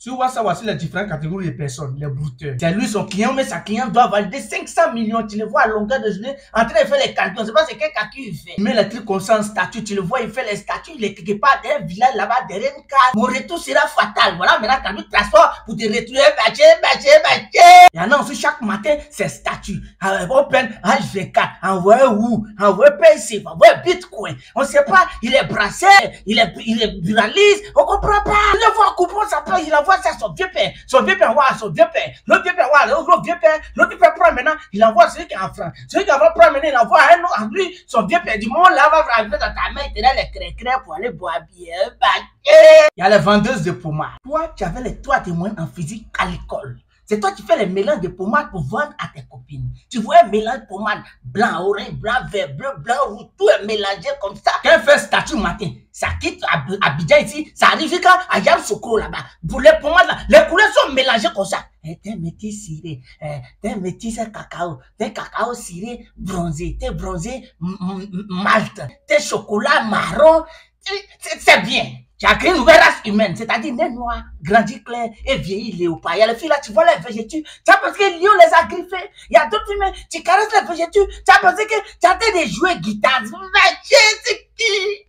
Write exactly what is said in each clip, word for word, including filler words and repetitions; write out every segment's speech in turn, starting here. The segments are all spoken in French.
Sur WhatsApp, voici les différentes catégories de personnes, les brouteurs. C'est lui, son client, mais sa cliente doit valider cinq cents millions. Tu le vois à longueur de journée en train de faire les calculs. On ne sait pas c'est quel calcul il fait. Il met les trucs comme ça en statut. Tu le vois, il fait les statuts. Il est quelque part derrière un village là-bas, derrière une case. Mon retour sera fatal. Voilà, maintenant, quand tu transportes pour te retrouver, bâché, bâché, bâché. Il y en a aussi chaque matin, c'est statut. Open, H vingt-quatre. Envoyez où? Envoyez P C, envoyez Bitcoin. On ne sait pas, il est brassé, il est, il est buraliste. On ne comprend pas. Il le voit coupon, ça peut, il envoie ça à son vieux père. Son vieux père envoie à son vieux père. L'autre vieux père envoie à l'autre vieux père. L'autre vieux père prend maintenant, il envoie celui qui est en France. Celui qui envoie prend maintenant, il envoie à un autre. Lui, son vieux père du moment là va arriver dans ta main, il te donne les cré-cré pour aller boire bien. Il y a les vendeuses de pommades. Toi, tu avais les trois témoins en physique à l'école. C'est toi qui fais les mélanges de pommades pour vendre à tes copines. Tu vois un mélange de pommades blanc, orange, blanc, vert, bleu, blanc, rouge, tout est mélangé comme ça. Quand elle fait statut matin, ça quitte Abidjan ici, ça arrive quand à Yamoussoukro là-bas. Pour les pommades là, les couleurs sont mélangées comme ça. Eh, t'es métis ciré, eh, t'es métis cacao, t'es cacao ciré bronzé, t'es bronzé malte, t'es chocolat marron, c'est bien. Tu as créé une nouvelle race humaine, c'est-à-dire nez noir, grandi clair et vieilli léopard. Il y a les filles là, tu vois les végétus, tu as pensé que Lyon les a griffés. Il y a d'autres humains, tu caresses les végétus, tu as pensé que tu as été de jouer guitare. Mais c'est qui?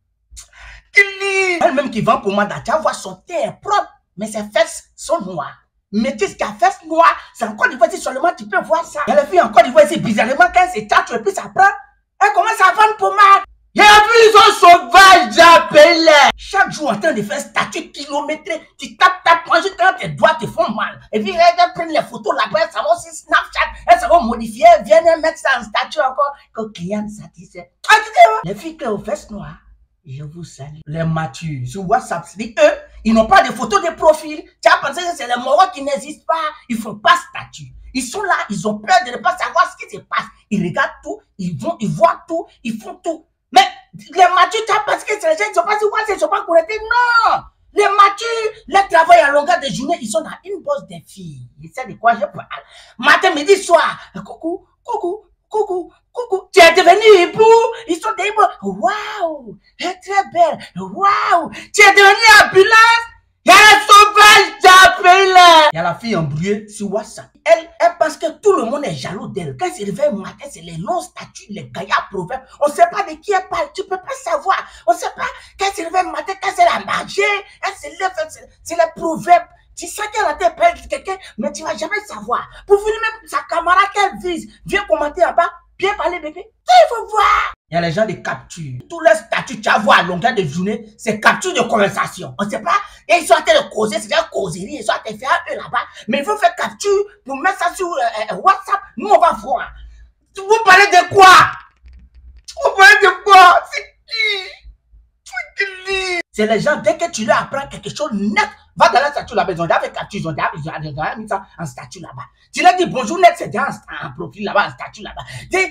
Qui? Elle-même qui vend pour moi, tu vois son teint est propre, mais ses fesses sont noires. Métis qui a fesses noires, c'est encore une fois, si seulement tu peux voir ça. Il y a les filles encore une fois, c'est bizarrement quand c'est tâche et puis ça prend. Elle commence à vendre pommade. Il y a plus, ils sont sauvages, j'appelle. Chaque jour en train de faire statut kilométré, tu tapes, tapes, quand tes doigts te font mal. Et puis, elles prennent les photos là-bas, elles savent aussi Snapchat, elles savent modifier, elles viennent mettre ça en statut encore. Que le client satisfait. Les filles qui ont aux fesses noires, je vous salue. Les matures, sur WhatsApp, c'est eux, ils n'ont pas de photos de profil. Tu as pensé que c'est les moraux qui n'existent pas. Ils ne font pas statut. Ils sont là, ils ont peur de ne pas savoir ce qui se passe. Ils regardent tout, ils vont, ils voient tout, ils font tout. Mais les matures, tu as pensé que c'est les gens qui ne sont pas sur WhatsApp, ils ne sont pas connectés. Non! Les matures, les travaillent à longueur de journée, ils sont dans une bosse des filles. Ils savent de quoi je parle. Matin, midi, soir. Coucou, coucou, coucou, coucou. Tu es devenu hibou. Ils sont des hiboux. Waouh! Elle est très belle. Waouh! Tu es devenu ambulance. Il y a la sauvage d'Appel. Il y a la fille embrouillée sur WhatsApp. Elle, elle pense que tout le monde est jaloux d'elle. Quand elle se réveille le matin, c'est les longs statuts, les gaillards proverbes. On ne sait pas de qui elle parle. Tu ne peux pas savoir. On ne sait pas. Quand elle se réveille le matin, quand elle a mangé, elle se lève, c'est les proverbes. Tu sais qu'elle a été perdre quelqu'un, mais tu ne vas jamais savoir. Pour finir, même sa camarade qu'elle vise, viens commenter là-bas. Bien parler, bébé. Il faut voir. Il y a les gens de capture. Tous les statuts que tu as vu à longueur de journée, c'est capture de conversation. On ne sait pas. Et ils sont en train de causer, c'est déjà causerie. Ils sont en train de faire eux là-bas. Mais il faut faire capture pour mettre ça sur euh, WhatsApp. Nous, on va voir. Vous parlez de quoi? Vous parlez de quoi? C'est qui? C'est les gens, dès que tu leur apprends quelque chose net, va dans la statue là-bas. Ils ont déjà fait capture, ils ont déjà mis ça en statut là-bas. Tu leur dis bonjour net, c'est déjà en, en profil là-bas, en statut là-bas.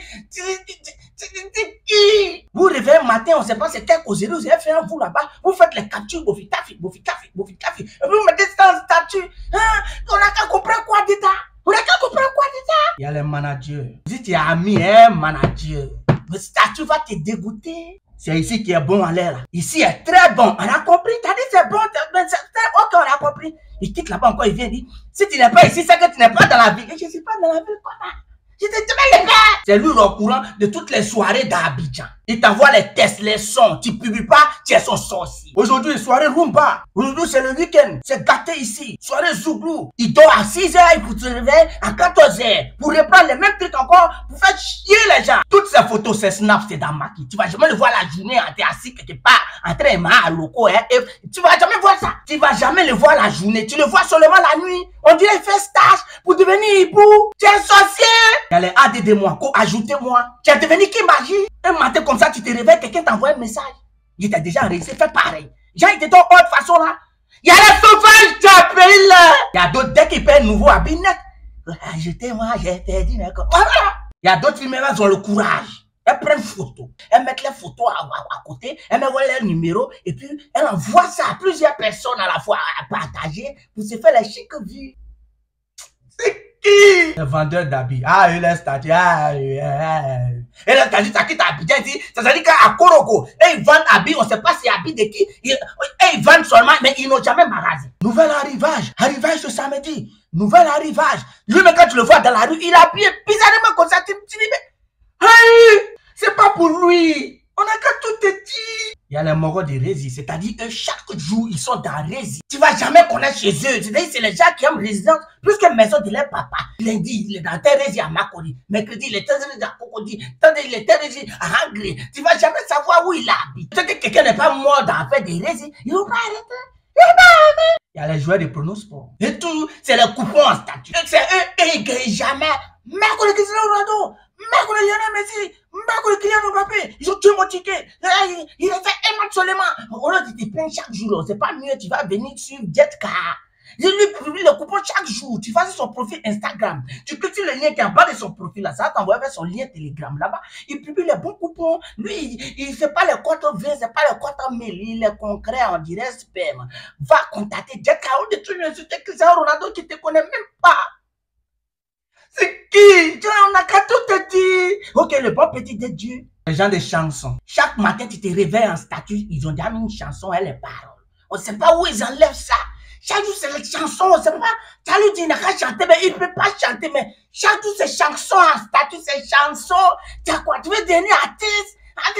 Vous réveillez le matin, on ne sait pas c'est quelle causerie, vous avez fait un vous là-bas, vous faites les captures, vous faites café, vous faites café, vous faites café, et vous mettez ça en statut. Hein? On n'a qu'à comprendre quoi d'état. On n'a qu'à comprendre quoi d'état. Il y a les managers. Si tu es ami, un manager, le statut va te dégoûter. C'est ici qui est bon à l'air. Ici est très bon. On a compris. T'as dit c'est bon. Ok, on a compris. Il quitte là-bas encore. Il vient dire si tu n'es pas ici, c'est que tu n'es pas dans la ville. Et je ne suis pas dans la ville. Comment? Je te demande le gars. C'est lui le courant de toutes les soirées d'Abidjan. Il t'envoie les tests, les sons. Tu ne publies pas, tu es son sorcier. Aujourd'hui, soirée Rumba. Aujourd'hui, c'est le week-end. C'est gâté ici. Soirée Zouglou. Il dort à six heures, il faut se réveiller à quatorze heures. Pour reprendre les mêmes trucs encore, pour faire chier les gens. Toutes ces photos, c'est Snap, c'est dans Maki. Tu vas jamais le voir la journée en t'es assis quelque part, en train de à loco. Hein, et tu vas jamais voir ça. Tu vas jamais le voir la journée. Tu le vois seulement la nuit. On dirait qu'il fait stage pour devenir hibou. Tu es sorcier. Il y a les A D de moi. Ajoutez-moi. Tu es devenu qui magie? Un matin comme ça, tu te réveilles, quelqu'un t'envoie un message. Il t'a déjà enregistré, fais pareil. Genre, il te donne autre façon là. Il y a les sauvages d'Appel là. Il y a d'autres, dès qu'ils paient un nouveau habit net. Ajoutez-moi, j'ai perdu mes copains. Il y a d'autres filles, elles ont le courage. Elles prennent photo. Elles mettent les photos à, à, à côté. Elles mettent leur numéro. Et puis, elles envoient ça à plusieurs personnes à la fois à partager pour se faire les chics vues. C'est qui? Le vendeur d'habits. Ah, il est statut. Ah, ah, ah. Et là, t'as dit, ça quitte à Abidjan ici. Ça veut dire qu'à Koroko, et ils vendent habits, on ne sait pas si habits de qui. Ils, et ils vendent seulement, mais ils n'ont jamais magasin. Nouvel arrivage. Arrivage ce samedi. Nouvel arrivage. Lui, mais quand tu le vois dans la rue, il est habillé bizarrement comme ça. Tu te dis, mais, hey, c'est pas pour lui. On a qu'à tout te dire. Il y a les moraux de Rési, c'est-à-dire que chaque jour, ils sont dans Rési. Tu vas jamais connaître chez eux. C'est-à-dire c'est les gens qui aiment résidence plus que maison de leur papa. Lundi, il est dans tel Rési à Makodi. Mercredi, il est tel Rési à Cocody. Tandis il est tel Rési à Angré. Tu vas jamais savoir où il habite. Tu sais que quelqu'un n'est pas mort dans l'affaire des Rési. Il va pas arrêter. Il va pas arrêter. Il y a les joueurs de pronosport. Et tout, c'est les coupons en statut. C'est eux, eux, ils ne gagnent jamais. Mercredi, Cristiano Ronaldo. Mercredi, Lionel Messi. Mercredi, Kylian Mbappé. Ils ont tué mon ticket. Il, il a fait un match seulement. Au lieu de te plaindre chaque jour, c'est pas mieux. Tu vas venir sur Jetcar. Je lui publie le coupon chaque jour. Tu vas sur son profil Instagram. Tu cliques sur le lien qui est en bas de son profil. Là. Ça va t'envoyer vers son lien Telegram. Là-bas, il publie les bons coupons. Lui, il ne fait pas les comptes vingt, c'est pas les comptes mille. Il est concret, on dirait spam. Va contacter Jetcar ou des trucs sur Cristiano Ronaldo qui ne te connaît même pas. C'est qui? On n'a qu'à tout te dire. Ok, le bon petit de Dieu. Les gens des chansons. Chaque matin, tu te réveilles en statut. Ils ont déjà mis une chanson et les paroles. On ne sait pas où ils enlèvent ça. Chaque jour, c'est les chansons. On ne sait pas. Ça lui dit, il n'a qu'à chanter, mais il ne peut pas chanter. Mais chaque jour, c'est chansons en statut, c'est chansons. Tu as quoi? Tu veux devenir artiste?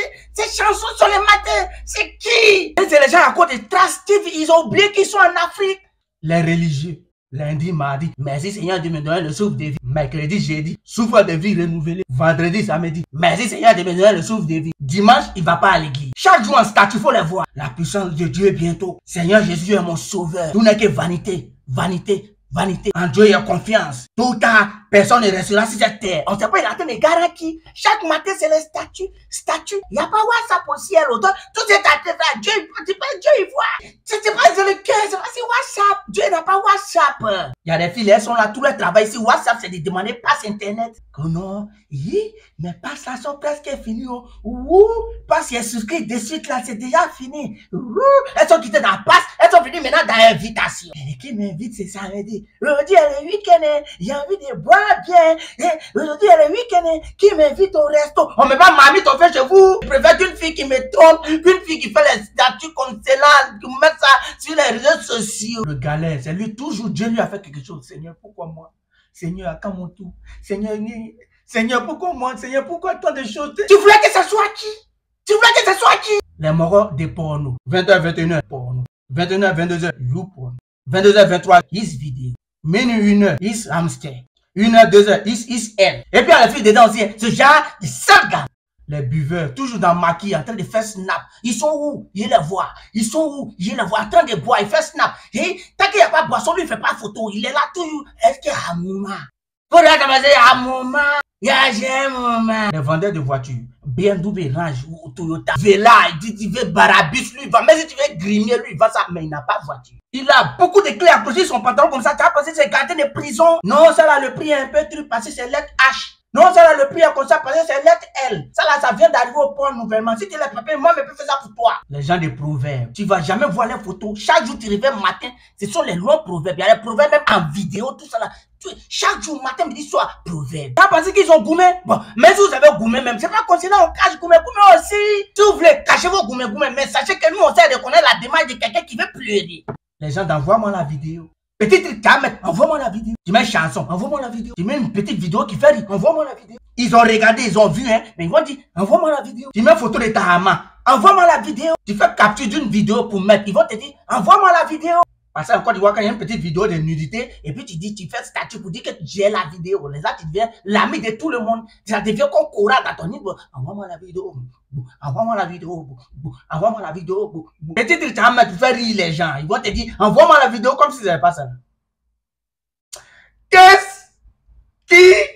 Ces chansons sur les matins, c'est qui? C'est les gens à côté de Trace T V. Ils ont oublié qu'ils sont en Afrique. Les religieux. Lundi, mardi, merci Seigneur de me donner le souffle de vie. Mercredi, jeudi, souffle de vie renouvelé. Vendredi, samedi, merci Seigneur de me donner le souffle de vie. Dimanche, il ne va pas à l'église. Chaque jour en statut, il faut les voir. La puissance de Dieu est bientôt. Seigneur Jésus est mon sauveur. Tout n'est que vanité, vanité, vanité. En Dieu, il y a confiance. Tout le temps, personne ne restera sur cette terre. On ne sait pas, il attend les garanties. Chaque matin, c'est les statuts. Statuts. Il n'y a pas WhatsApp au ciel. Tout est à Dieu, Dieu, Dieu, il voit. C'est pas le cœur, c'est pas si WhatsApp. Dieu n'a pas WhatsApp. Il y a des filles, elles sont là, tout leur travail ici. WhatsApp, c'est de demander passe Internet. Que non, oui, mais passe là, sont presque finis. Ouh, passe, il est souscrit de suite là, c'est déjà fini. Ouh, elles sont quittées dans passe, elles sont venues maintenant dans l'invitation. Et qui m'invite, c'est samedi. Aujourd'hui, elle est week-end, j'ai envie de boire bien. Aujourd'hui, elle est week-end, qui m'invite au resto. On me pas mamie, on fait chez vous. Je préfère qu'une fille qui me trompe, qu'une fille qui fait les statuts comme celle-là, qui met ça sur les réseaux sociaux. Le galère, c'est lui, toujours Dieu lui a fait quelque chose. Seigneur, pourquoi moi? Seigneur, quand mon tour? Seigneur, Seigneur, pourquoi moi? Seigneur, pourquoi tant de choses? Tu voulais que ce soit qui? Tu voulais que ce soit qui? Les moraux des pornos. vingt heures vingt et une heures, porno. vingt et une heures vingt-deux heures, you porno. vingt-deux heures vingt-trois, is vidéo. Minuit une heure, is hamster. une heure, deux heures, is, is elle. Et puis, à la fille dedans aussi, ce genre de sale gars. Les buveurs, toujours dans le maquis, en train de faire snap. Ils sont où? Il les voit. Ils sont où? Il les voit en train de boire. Il fait snap. Et tant qu'il n'y a pas de boisson, lui, il ne fait pas photo. Il est là toujours. Est-ce qu'il y a un moment? Pour là, il y a un moment. Il y a un moment. Les vendeurs de voitures, B M W, Range ou Toyota, Vela, il dit, il veut Barabus, lui, il va. Mais si tu veux grimer, lui, il va ça. Mais il n'a pas de voiture. Il a beaucoup de clés à poser son pantalon comme ça. Tu as pensé que c'est gardien de prison. Non, ça là, le prix est un peu truc parce que c'est lettre H. Non, ça là, le prix est comme ça parce que c'est lettre L. Ça là, ça vient d'arriver au port nouvellement. Si tu l'as préparé, moi, je peux faire ça pour toi. Les gens des proverbes, tu vas jamais voir les photos. Chaque jour, tu réveilles matin, ce sont les longs proverbes. Il y a les proverbes même en vidéo, tout ça là. Chaque jour, matin, midi, soir, proverbes. Tu as pensé qu'ils ont gourmet? Bon, mais si vous avez gourmet même, c'est pas considéré, on cache gourmet, gourmet aussi. Si vous voulez cacher vos gourmet, gourmet, mais sachez que nous, on sait reconnaître la démarche de quelqu'un qui veut pleurer. Les gens, envoie-moi la vidéo. Petit truc, envoie-moi la vidéo. Tu mets une chanson, envoie-moi la vidéo. Tu mets une petite vidéo qui fait rire, envoie-moi la vidéo. Ils ont regardé, ils ont vu, hein, mais ils vont dire, envoie-moi la vidéo. Tu mets une photo de ta maman, envoie-moi la vidéo. Tu fais capture d'une vidéo pour mettre, ils vont te dire, envoie-moi la vidéo. Parce qu'encore, tu vois, quand il y a une petite vidéo de nudité, et puis tu dis, tu fais statut pour dire que j'ai la vidéo. Là, tu deviens l'ami de tout le monde. Ça devient comme Cora dans ton niveau. Envoie-moi la vidéo. Envoie-moi la vidéo. Envoie-moi la vidéo. Petit truc, tu vas mettre pour faire rire les gens. Ils vont te dire, envoie-moi la vidéo comme si ça n'avait pas ça. Qu'est-ce qui